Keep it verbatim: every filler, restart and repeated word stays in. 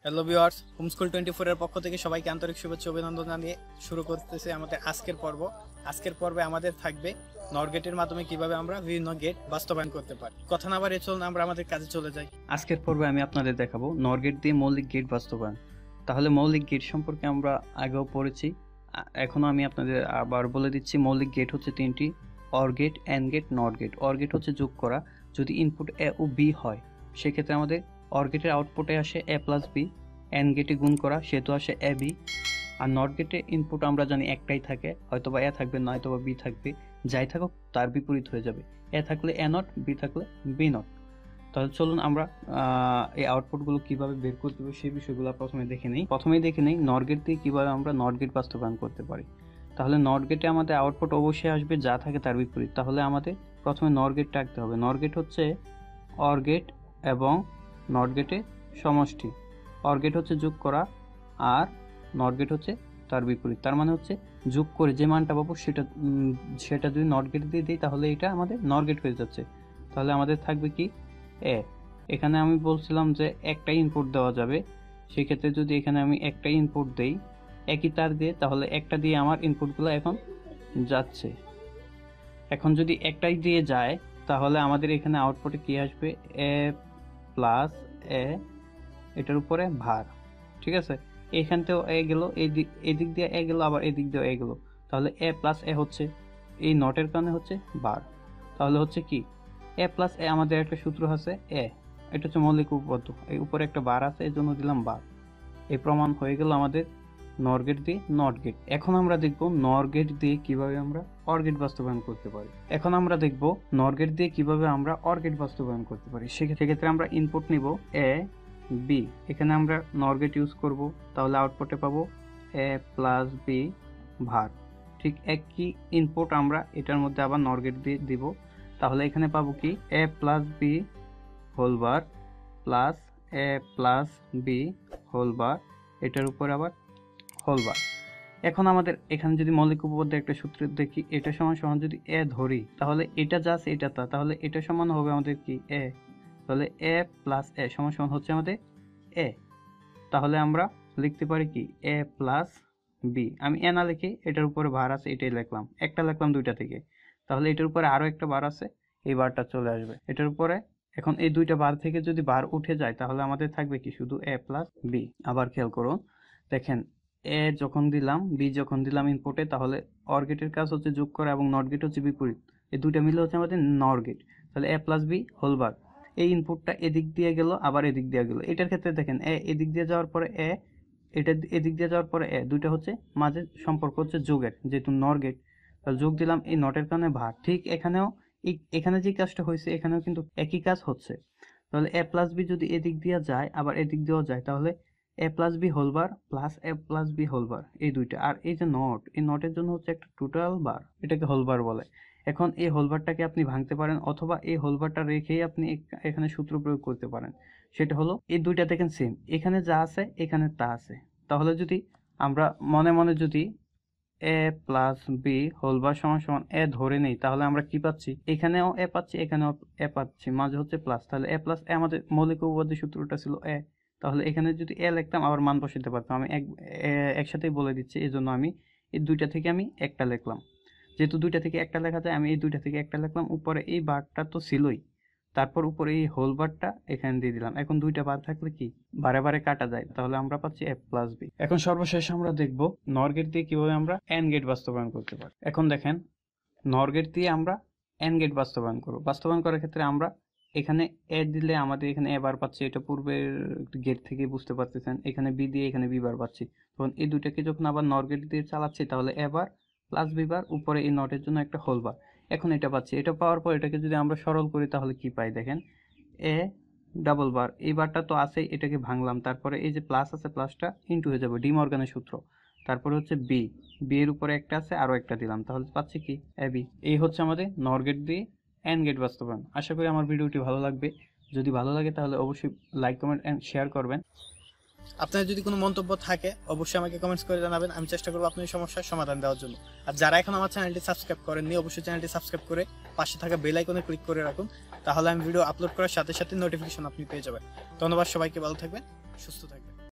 Hello viewers, homeschool twenty four এর পক্ষ থেকে সবাইকে আন্তরিক শুভেচ্ছা অভিনন্দন জানিয়ে শুরু করতেছে আমাদের আজকের পর্ব। আজকের পর্বে আমাদের থাকবে নর গেটের মাধ্যমে কিভাবে আমরা বিভিন্ন গেট বাস্তবায়ন করতে পারি। কথা না বাড়িয়ে চলুন আমরা আমাদের কাজে চলে যাই। আজকের পর্বে আমি আপনাদের দেখাবো নর গেট দিয়ে মৌলিক গেট বাস্তবায়ন। তাহলে মৌলিক গেট সম্পর্কে আমরা আগেও পড়েছি, এখনো আমি আপনাদের আবার বলে দিচ্ছি। মৌলিক গেট হচ্ছে তিনটি: OR gate, AND gate, NOT gate. OR gate হচ্ছে যোগ করা। যদি ইনপুট এ ও বি হয় সেক্ষেত্রে আমাদের অর গেটের আউটপুটে আসে এ প্লাস বি। অ্যান্ড গেটে গুণ করা সেহেতু আসে এ বি। আর নট গেটে ইনপুট আমরা জানি একটাই থাকে, হয়তো বা এ থাকবে নয়তো বা বি থাকবে, যাই থাকুক তার বিপরীত হয়ে যাবে। এ থাকলে এ নট, বি থাকলে বি নট। তাহলে চলুন আমরা এই আউটপুটগুলো কিভাবে বের করতে হবে সেই বিষয়গুলো প্রথমে দেখে নিই। প্রথমেই দেখে নিই নট গেট দিয়ে কিভাবে আমরা নট গেট বাস্তবায়ন করতে পারি। তাহলে নট গেটে আমাদের আউটপুট অবশ্যই আসবে যা থাকে তার বিপরীত। তাহলে আমাদের প্রথমে নট গেটটা আঁকতে হবে। নট গেট হচ্ছে অর গেট এবং নট গেটে সমষ্টি। অর গেট হচ্ছে যোগ করা আর নট গেট হচ্ছে তার বিপরীত। তার মানে হচ্ছে যোগ করে যে মানটা পাবো সেটা সেটা যদি নট গেট দিয়ে দিই তাহলে এটা আমাদের নট গেট হয়ে যাচ্ছে। তাহলে আমাদের থাকবে কি এ। এখানে আমি বলছিলাম যে একটা ইনপুট দেওয়া যাবে, সেক্ষেত্রে যদি এখানে আমি একটা ইনপুট দেই একই তার দিয়ে, তাহলে একটা দিয়ে আমার ইনপুটগুলো এখন যাচ্ছে। এখন যদি একটাই দিয়ে যায় তাহলে আমাদের এখানে আউটপুটে কি আসবে? এ প্লাস এ, এটার উপরে ভার। ঠিক আছে, এখানতেও এ গেল, এই দিক এদিক দিয়ে এ গেল, আবার এদিক দিয়ে এ গেল। তাহলে এ প্লাস এ হচ্ছে এই নটের কারণে হচ্ছে বার। তাহলে হচ্ছে কি এ প্লাস এ, আমাদের একটা সূত্র আছে এ, এটা হচ্ছে মৌলিক উপপাদ্য। এই উপরে একটা বার আছে, এই জন্য দিলাম বার। এই প্রমাণ হয়ে গেল আমাদের নর গেট দিয়ে নট গেট। এখন আমরা দেখব নর গেট দিয়ে কিভাবে আমরা অর গেট বাস্তবায়ন করতে পারি। এখন আমরা দেখব নর গেট দিয়ে কিভাবে আমরা অর গেট বাস্তবায়ন করতে পারি। সেক্ষেত্রে আমরা ইনপুট নিব এ বি। এখানে আমরা নর গেট ইউজ করব, তাহলে আউটপুটে পাবো এ প্লাস বি ভার। ঠিক একই ইনপুট আমরা এটার মধ্যে আবার নর গেট দিয়ে দিব। তাহলে এখানে পাবো কি A plus B whole bar plus A plus B whole bar, এটার উপর আবার হোল বার। এখন আমাদের এখানে যদি মৌলিক উপপাদ্যের একটা সূত্র দেখি, এটা সমান সমান যদি এ ধরি তাহলে এটা জাস্ট এটা তা, তাহলে এটা সমান হবে আমাদের কি এ। তাহলে এ প্লাস এ সমান সমান হচ্ছে আমাদের এ। তাহলে আমরা লিখতে পারি কি এ প্লাস বি। আমি এ না লিখে এটার উপরে ভার আছে এটাই লিখলাম, একটা লিখলাম দুইটা থেকে। তাহলে এটার উপরে আরো একটা বার আছে, এই বারটা চলে আসবে এটার উপরে। এখন এই দুইটা বার থেকে যদি বার উঠে যায় তাহলে আমাদের থাকবে কি শুধু এ প্লাস বি। আবার খেয়াল করুন, দেখেন এ যখন দিলাম বি যখন দিলাম ইনপুটে, তাহলে অর গেটের কাজ হচ্ছে যোগ করা এবং নট গেট হচ্ছে বিপরীত। এই দুইটা মিলে হচ্ছে আমাদের নর গেট। তাহলে A plus B whole bar, এই ইনপুটটা এদিক দিয়ে গেল আবার এদিক দিয়ে গেল। এটার ক্ষেত্রে দেখেন এ এদিক দিয়ে যাওয়ার পরে এ, এটা এদিক দিয়ে যাওয়ার পরে এ, দুইটা হচ্ছে মাঝে সম্পর্ক হচ্ছে যোগের, যেহেতু নর গেট। তাহলে যোগ দিলাম, এই নটের কারণে ভাগ। ঠিক এখানেও এখানে যে কাজটা হয়েছে এখানেও কিন্তু একই কাজ হচ্ছে। তাহলে এ প্লাস বি যদি এদিক দিয়ে যায় আবার এদিক দিয়েও যায়, তাহলে A plus B whole bar plus A plus B whole bar, এই দুইটা। আর এই যে নট, এই নটের জন্য হচ্ছে একটা টোটাল বার, এটাকে হোল বার বলে। এখন এই হোলবারটাকে আপনি ভাঙতে পারেন অথবা এই হোলবারটা রেখেই আপনি এখানে সূত্র প্রয়োগ করতে পারেন। সেটা হলো এই দুইটা দেখেন সেম, এখানে যা আছে এখানে তা আছে। তাহলে যদি আমরা মনে মনে যদি A plus B whole bar সমান সমান এ ধরে নেই তাহলে আমরা কি পাচ্ছি? এখানেও এ পাচ্ছি এখানেও এ পাচ্ছি, মাঝে হচ্ছে প্লাস। তাহলে এ প্লাস এ আমাদের মৌলিক উপপাদ্যের সূত্রটা ছিল এ। তাহলে এখানে যদি এ লিখতাম আবার মান বসাতে পারতাম। আমি এক একসাথেই বলে দিচ্ছি, এই জন্য আমি এই দুইটা থেকে আমি একটা লিখলাম। যেহেতু দুইটা থেকে একটা লেখা যায় আমি এই দুইটা থেকে একটা লিখলাম। উপরে এই বারটা তো ছিলই, তারপর উপরে এই হোল বারটা এখানে দিয়ে দিলাম। এখন দুইটা বার থাকলে কি বারে বারে কাটা যায়, তাহলে আমরা পাচ্ছি এ প্লাস বি। এখন সর্বশেষ আমরা দেখব নর গেট দিয়ে কিভাবে আমরা এন্ড গেট বাস্তবায়ন করতে পারি। এখন দেখেন নর গেট দিয়ে আমরা এন্ড গেট বাস্তবায়ন করব। বাস্তবায়ন করার ক্ষেত্রে আমরা এখানে এ দিলে আমাদের এখানে এ বার পাচ্ছি, এটা পূর্বের গেট থেকে বুঝতে পারতেছেন। এখানে বি দিয়ে এখানে বি বার পাচ্ছি। তখন এই দুইটাকে যখন আবার নর গেট দিয়ে চালাচ্ছি তাহলে এ বার প্লাস বি বার, উপরে এই নটের জন্য একটা হোল বার। এখন এটা পাচ্ছি, এটা পাওয়ার পর এটাকে যদি আমরা সরল করি তাহলে কি পাই দেখেন, এ ডাবল বার, এই বারটা তো আছেই, এটাকে ভাঙলাম। তারপরে এই যে প্লাস আছে প্লাসটা ইনটু হয়ে যাবে, ডি মর্গানের সূত্র। তারপরে হচ্ছে বি, বি এর উপরে একটা আছে আরো একটা দিলাম, তাহলে পাচ্ছি কি এ বি। এই হচ্ছে আমাদের নর গেট দিয়ে এন্ড গেট বাস্তবায়ন। আশা করি আমার ভিডিওটি ভালো লাগবে। যদি ভালো লাগে তাহলে অবশ্যই লাইক কমেন্ট এন্ড শেয়ার করবেন। আপনার যদি কোনো মন্তব্য থাকে অবশ্যই আমাকে কমেন্টস করে জানাবেন, আমি চেষ্টা করবো আপনার সমস্যার সমাধান দেওয়ার জন্য। আর যারা এখন আমার চ্যানেলটি সাবস্ক্রাইব করেননি অবশ্যই চ্যানেলটি সাবস্ক্রাইব করে পাশে থাকা বেল আইকনে ক্লিক করে রাখুন, তাহলে আমি ভিডিও আপলোড করার সাথে সাথে নোটিফিকেশন আপনি পেয়ে যাবেন। ধন্যবাদ সবাইকে, ভালো থাকবেন, সুস্থ থাকবেন।